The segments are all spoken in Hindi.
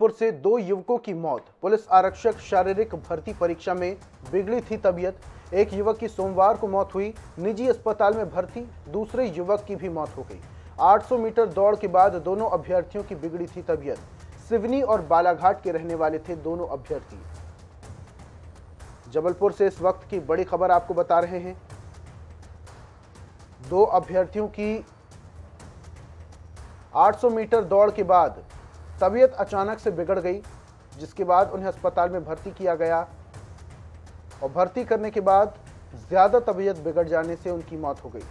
जबलपुर से 2 युवकों की मौत। पुलिस आरक्षक शारीरिक भर्ती परीक्षा में बिगड़ी थी तबीयत। एक युवक की सोमवार को मौत हुई, निजी अस्पताल में भर्ती। दूसरे युवक की भी मौत हो गई। 800 मीटर दौड़ के बाद दोनों अभ्यर्थियों की बिगड़ी थी तबीयत। सिवनी और बालाघाट के रहने वाले थे दोनों अभ्यर्थी। जबलपुर से इस वक्त की बड़ी खबर आपको बता रहे हैं। 2 अभ्यर्थियों की 800 मीटर दौड़ के बाद तबीयत अचानक से बिगड़ गई, जिसके बाद उन्हें अस्पताल में भर्ती किया गया और भर्ती करने के बाद ज्यादा तबीयत बिगड़ जाने से उनकी मौत हो गई।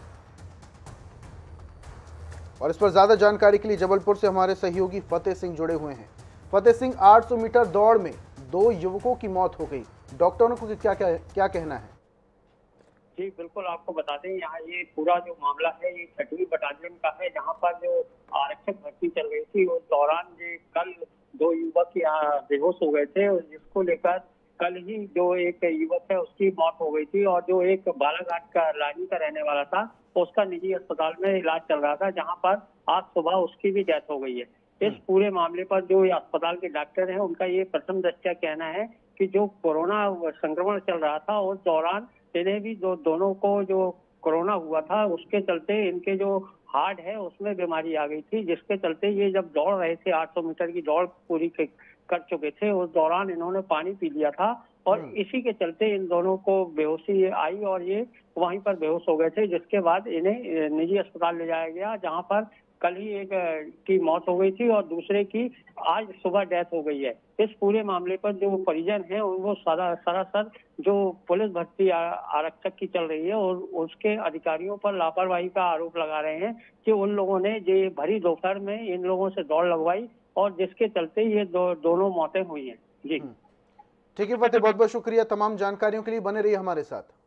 और इस पर ज्यादा जानकारी के लिए जबलपुर से हमारे सहयोगी फतेह सिंह जुड़े हुए हैं। फतेह सिंह, 800 मीटर दौड़ में 2 युवकों की मौत हो गई, डॉक्टरों को क्या कहना है? जी बिल्कुल, आपको बता दें यहाँ ये पूरा जो मामला है ये 6वीं बटालियन का है, जहाँ पर जो आरक्षक भर्ती चल रही थी उस दौरान ये कल 2 युवक यहाँ बेहोश हो गए थे, और जिसको लेकर कल ही जो एक युवक है उसकी मौत हो गई थी, और जो एक बालाघाट का लानी का रहने वाला था उसका निजी अस्पताल में इलाज चल रहा था, जहाँ पर आज सुबह उसकी भी डेथ हो गई है। इस पूरे मामले पर जो अस्पताल के डॉक्टर हैं उनका ये प्रथम दृष्टया कहना है कि जो कोरोना संक्रमण चल रहा था उस दौरान इन्हें भी दोनों को जो कोरोना हुआ था उसके चलते इनके जो हार्ट है उसमें बीमारी आ गई थी, जिसके चलते ये जब दौड़ रहे थे 800 मीटर की दौड़ पूरी कर चुके थे, उस दौरान इन्होंने पानी पी लिया था और इसी के चलते इन दोनों को बेहोशी आई और ये वहीं पर बेहोश हो गए थे, जिसके बाद इन्हें निजी अस्पताल ले जाया गया, जहां पर कल ही एक की मौत हो गई थी और दूसरे की आज सुबह डेथ हो गई है। इस पूरे मामले पर जो परिजन हैं वो सरासर जो पुलिस भर्ती आरक्षक की चल रही है और उसके अधिकारियों पर लापरवाही का आरोप लगा रहे हैं कि उन लोगों ने ये भरी दोपहर में इन लोगों से दौड़ लगवाई और जिसके चलते ये दोनों मौतें हुई हैं। जी ठीक है फतेह, बहुत बहुत शुक्रिया तमाम जानकारियों के लिए, बने रहिए हमारे साथ।